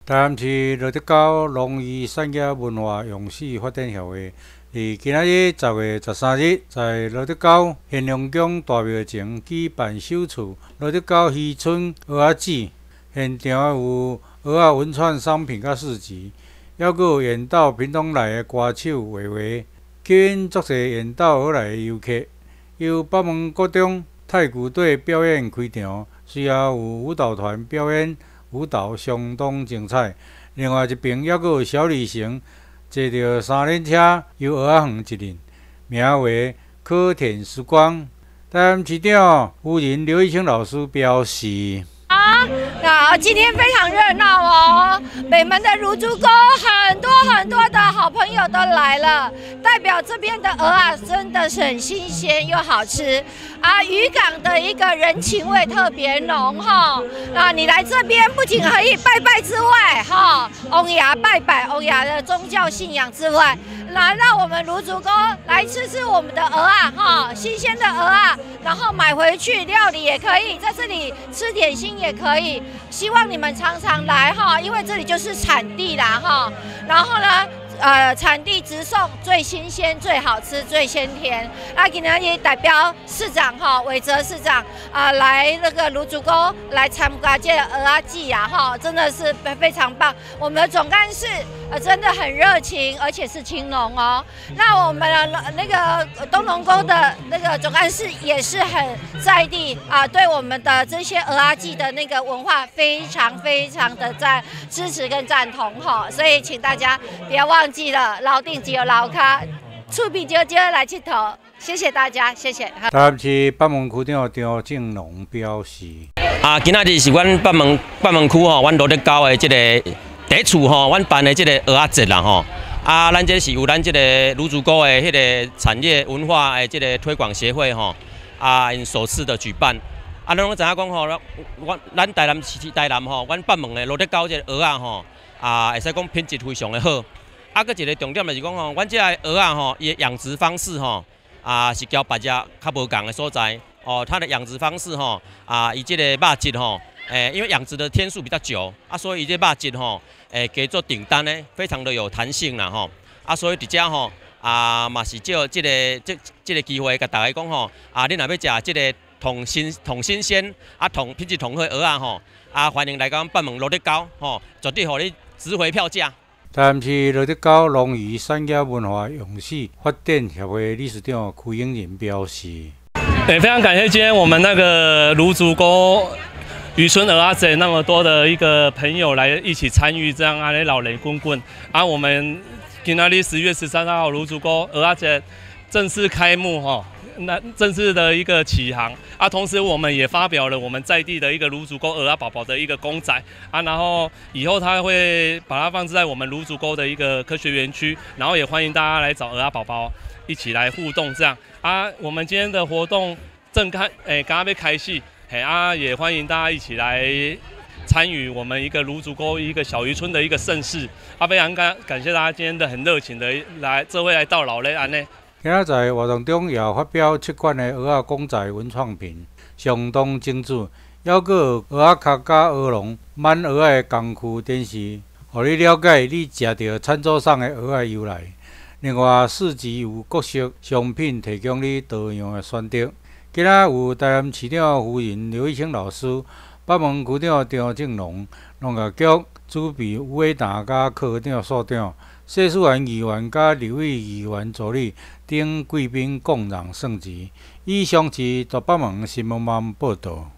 台南市罗德高农渔产业文化永续发展协会，伫今仔日10月13日，在罗德高现龙宫大庙前举办首次罗德高渔村蚵仔季，现场有蚵仔文创商品甲市集，还有远道屏东来的歌手维维，吸引足侪远道而来的游客。由北门国中太鼓队表演开场，随后有舞蹈团表演。舞蹈相当精彩，另外一边还有小旅行，坐着三轮车游蚵仔园一日，名为“可甜时光”。台南市长夫人刘义清老师表示。 今天非常热闹哦！北门的如珠沟很多的好朋友都来了，代表这边的蚵仔真的是很新鲜又好吃啊！渔港的一个人情味特别浓哈。你来这边不仅可以拜拜之外哈，翁爷拜拜翁爷的宗教信仰之外，来到我们如珠沟来吃吃我们的蚵仔哈，新鲜的蚵仔，然后买回去料理也可以，在这里吃点心也可以。希望你们常常来哈，因为这里就是产地啦哈。然后呢，产地直送，最新鲜、最好吃、最鲜甜。那今天也代表市长哈，韦哲市长来那个如珠沟来参加这蚵仔季啊哈，真的是非常棒。我们的总干事真的很热情，而且是青农哦。那我们那个东龙沟的那个总干事也是很在地对我们的这些蚵仔季的那个文化非常的在支持跟赞同哈。所以请大家不要忘记了，老定只有老卡，厝边少少来佚佗。谢谢大家，谢谢。 台南市北门区长张正龙表示： 今仔日是阮北门区阮罗德高的这个第一次阮办的这个蚵仔节啦吼。咱这是由咱这个如珠沟的迄个产业文化的这个推广协会因首次的举办。咱拢知影讲咱台南阮北门的罗德高这个蚵仔会使讲品质非常的好。搁一个重点就是讲阮这个蚵仔伊的养殖方式是交别只较无共的所在它的养殖方式以这个肉质因为养殖的天数比较久所以这肉质给做订单呢，非常的有弹性啦所以伫遮嘛是借这个机会，甲大家讲你若要食这个同新鲜同品质同好的蚵仔欢迎来到北门罗德高绝对互你值回票价。 台南市罗德高农渔产业文化永续发展协会理事长柯永仁表示： 非常感谢今天我们那个如珠沟渔村蚵仔节那么多的一个朋友来一起参与这样老雷滚滚我们今天10月13号如珠沟蚵仔节正式开幕那正式的一个起航同时我们也发表了我们在地的一个如珠沟蚵仔宝宝的一个公仔然后以后它会把它放置在我们如珠沟的一个科学园区，然后也欢迎大家来找蚵仔宝宝一起来互动这样我们今天的活动刚刚要开始也欢迎大家一起来参与我们一个如珠沟一个小渔村的一个盛事非常感谢大家今天的很热情的这位来到老雷安呢。 今仔在活动中也发表7款的蚵仔公仔文创品，相当精致，还有蚵仔壳加蚵笼满蚵仔的工具展示，互你了解你食到餐桌上的蚵仔由来。另外，市集有各式商品提供你多样的选择。今仔有台南市长夫人刘义清老师、北门区长张正龙、农业局主秘吴伟达甲科长所长、谢淑媛议员甲立委议员助理等贵宾共襄盛举。以上是大北门新闻网报道。